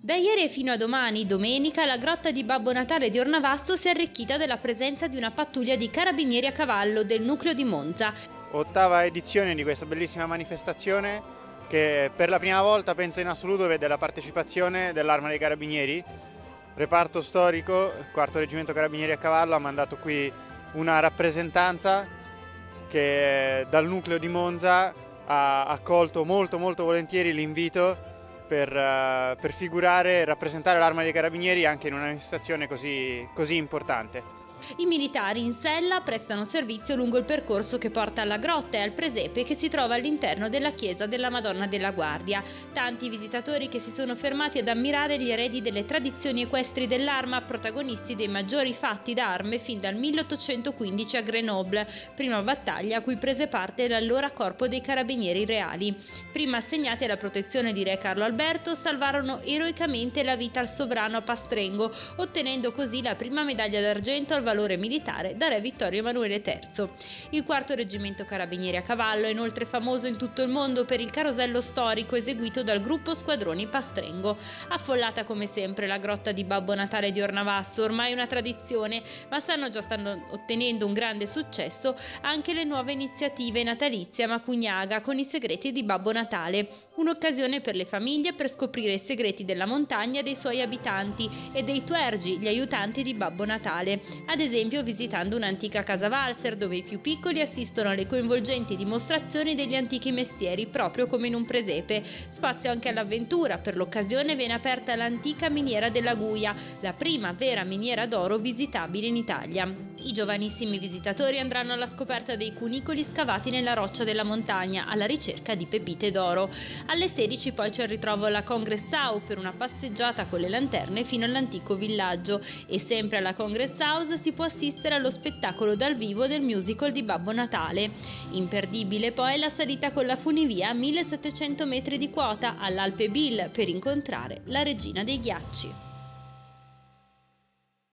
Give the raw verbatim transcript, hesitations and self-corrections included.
Da ieri e fino a domani, domenica, la grotta di Babbo Natale di Ornavasto si è arricchita della presenza di una pattuglia di carabinieri a cavallo del nucleo di Monza. Ottava edizione di questa bellissima manifestazione che per la prima volta, penso in assoluto, vede la partecipazione dell'Arma dei Carabinieri. Reparto storico, il quarto reggimento Carabinieri a cavallo, ha mandato qui una rappresentanza che dal nucleo di Monza ha accolto molto molto volentieri l'invito per, uh, per figurare e rappresentare l'Arma dei Carabinieri anche in una manifestazione così, così importante. I militari in sella prestano servizio lungo il percorso che porta alla grotta e al presepe che si trova all'interno della chiesa della Madonna della Guardia. Tanti visitatori che si sono fermati ad ammirare gli eredi delle tradizioni equestri dell'Arma, protagonisti dei maggiori fatti d'arme fin dal milleottocentoquindici a Grenoble, prima battaglia a cui prese parte l'allora Corpo dei Carabinieri Reali. Prima assegnati alla protezione di Re Carlo Alberto, salvarono eroicamente la vita al sovrano a Pastrengo, ottenendo così la prima medaglia d'argento al valore militare da Re Vittorio Emanuele terzo. Il quarto reggimento Carabinieri a cavallo è inoltre famoso in tutto il mondo per il carosello storico eseguito dal gruppo Squadroni Pastrengo. Affollata come sempre la grotta di Babbo Natale di Ornavasto, ormai una tradizione, ma stanno già stanno ottenendo un grande successo anche le nuove iniziative natalizie a Macugnaga con i segreti di Babbo Natale, un'occasione per le famiglie per scoprire i segreti della montagna e dei suoi abitanti e dei tuergi, gli aiutanti di Babbo Natale. Ad esempio visitando un'antica casa valzer dove i più piccoli assistono alle coinvolgenti dimostrazioni degli antichi mestieri proprio come in un presepe. Spazio anche all'avventura, per l'occasione viene aperta l'antica miniera della Guia, la prima vera miniera d'oro visitabile in Italia. I giovanissimi visitatori andranno alla scoperta dei cunicoli scavati nella roccia della montagna alla ricerca di pepite d'oro. Alle sedici poi c'è il ritrovo alla Congress House per una passeggiata con le lanterne fino all'antico villaggio e sempre alla Congress House si può assistere allo spettacolo dal vivo del musical di Babbo Natale. Imperdibile poi la salita con la funivia a millesettecento metri di quota all'Alpe Bill per incontrare la Regina dei Ghiacci.